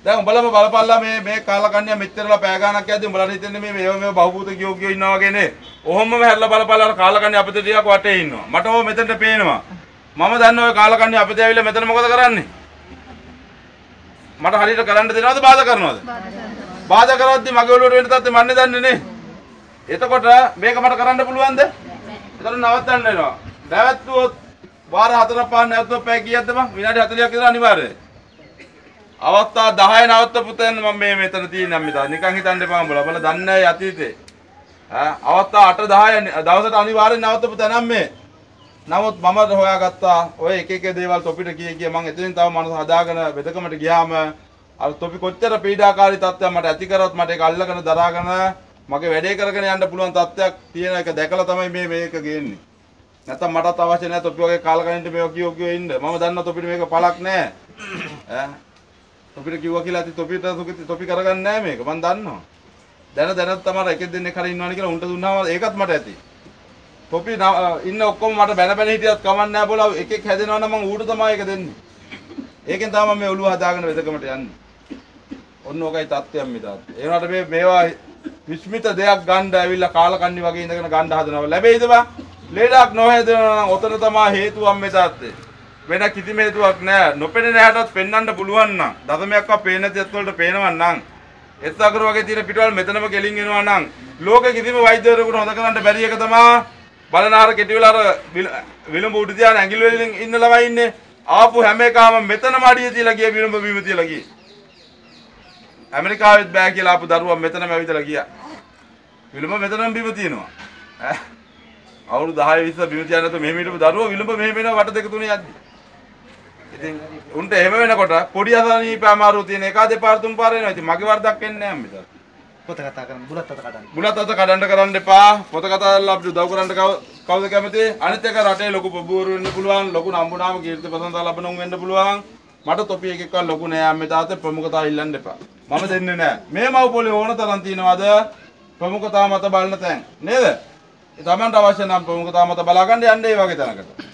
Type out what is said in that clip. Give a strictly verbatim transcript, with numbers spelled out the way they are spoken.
දැන් උඹලම බලපල්ලා මේ මේ කාලකන්‍ය මෙච්චරලා පෑ ගානක් යද්දි උඹලට හිතන්නේ මේ මේව මේව බහූත ගියෝ ගියෝ ඉන්නවා වගේ නේ. ඔහොමම හැරලා බලපල්ලා කාලකන්‍ය අපිට ටිකක් වටේ ඉන්නවා. මට ඕ මෙතනට පේනවා. මම දන්නවා ඔය කාලකන්‍ය අපිට ඇවිල්ලා මෙතන මොකද කරන්නේ? මට හරියට කරන්න දෙනවද බාධා කරනවද? බාධා කරද්දි මගේ ඔළුවට වෙන්න තත්ත්වෙ මන්නේ දන්නේ නේ. එතකොට මේක මට කරන්න පුළුවන්ද? එතන නවත්තන්න වෙනවා. නැවතුවොත් වාර හතරක් පාන නැවතුවොත් පැය කීයක්ද බං? විනාඩි හතළියක් විතර අනිවාර්යයි. අවස්ථා දහය නවත්තපු තැන මම මේ මෙතන තියෙනවා මිතා. නිකන් හිතන්න එපා උඹලා. බලන්න දන්නේ නැහැ අතීතේ. ඈ අවස්ථා අට දහය දවසට අනිවාර්යෙන් නවත්තපු තැනක් මේ. නමුත් මම හොයාගත්තා ඔය එක එක දේවල් තොපිට කිය කිය මම එතනින් තව මනස හදාගෙන වෙදකමට ගියාම අර තොපි කොච්චර පීඩාකාරී තත්ත්වයක් මට ඇති කරොත් මට ඒක අල්ලගෙන දරාගෙන මගේ වැඩේ කරගෙන යන්න පුළුවන් තත්ත්වයක් තියෙන එක දැකලා තමයි මේ මේක ගේන්නේ. නැත්තම් මටත් අවශ්‍ය නැහැ තොපි වගේ කාලකන්නිට මේක කියෝ කියෝ ඉන්න. මම දන්නවා තොපිට මේක පළක් නැහැ. ඈ තොපිට කිව්වා කියලා ඇති තොපිට තොපි කරගන්නේ නැහැ මේක. මම දන්නවා. දැන දැනත් තමයි එකෙක් දෙන්නෙක් හරි ඉන්නවනේ කියලා උන්ට දුන්නාම ඒකත් මට ඇති. තොපි ඉන්න ඔක්කොම මට බැන බැන හිටියත් කමක් නැහැ බෝලා එකෙක් හැදෙනවා නම් මම ඌට තමයි ඒක දෙන්නේ. ඒකෙන් තමයි මම මේ ඔළුව හදාගෙන වෙදකමට යන්නේ. ඔන්න ඕකයි තත්ත්වයක් මිතාත්. ඒ වුණාට මේ මේවා විස්මිත දෙයක් ගන්න ඇවිල්ලා කාලකන්ණි වගේ ඉඳගෙන ගන්න හදනවා. ලැබෙයිද බං? ලේඩක් නොහැදෙනවා නම් ඔතන තමයි හේතුවක් මෙතාත්. වෙන කිසිම හේතුවක් නැහැ. නොපෙනෙන හැටත් පෙන්වන්න පුළුවන් නම් දශමයක්වත් පේන දෙයක් වලට පේනවා නම් එත්සකර වගේ තියෙන පිටවල මෙතනම කෙලින් එනවා නම් ලෝකෙ කිසිම වෛද්‍යවරයෙකුට හොද කරන්න බැරි එක තමයි බලනාර කෙටි වෙලා අර විලුඹ උඩ තියාන ඇඟිලි වලින් ඉන්න ළමයි ඉන්නේ. ආපු හැම එකම මෙතනම අඩිය තියලා ගිය විලුඹ බිම තියලා ගියේ. ඇමරිකාවෙත් බෑ කියලා ආපු දරුවා මෙතනම ඇවිදලා ගියා. විලුඹ මෙතනම බිම තියෙනවා. ඈ අවුරුදු දහය විස්ස බිම තියන්න නැත්නම් මෙහෙම හිටපු දරුවා විලුඹ මෙහෙම වෙනවා වට දෙක තුනේ යද්දි. ඉතින් උන්ට එහෙම වෙනකොට පොඩි අසනීප අමාරු තියෙන එක දෙපාර තුන් පාර වෙනවා. ඉතින් මගේ වරදක් වෙන්නේ නැහැ අම්මිට. පොත කතා කරන්න බුලත් අත කඩන්න. බුලත් අත කඩන්න කරන්න එපා. පොත කතා කරලා අපිට උදව් කරන්න කවුද කැමති? අනිත් එක රටේ ලොකු පොබුවරු වෙන්න පුළුවන්. ලොකු නම්බුනාම කීර්ති ප්‍රශංසා ලබන උන් වෙන්න පුළුවන්. මට තොපි එකෙක්වත් ලොකු නෑ අම්මේ තාත්තේ ප්‍රමුඛතාව ඉල්ලන්න එපා. මම දෙන්නේ නෑ. මේ මව් පොලේ ඕන තරම් තියනවාද ප්‍රමුඛතාව මත බලන තැන්. නේද? ඒ තමන්ට අවශ්‍ය නම් ප්‍රමුඛතාව මත බලා ගන්න යන්න ඒ වගේ තැනකට.